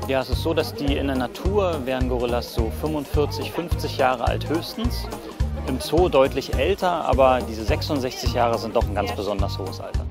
Ja, es ist so, dass die in der Natur wären Gorillas so 45, 50 Jahre alt höchstens. Im Zoo deutlich älter, aber diese 66 Jahre sind doch ein ganz besonders hohes Alter.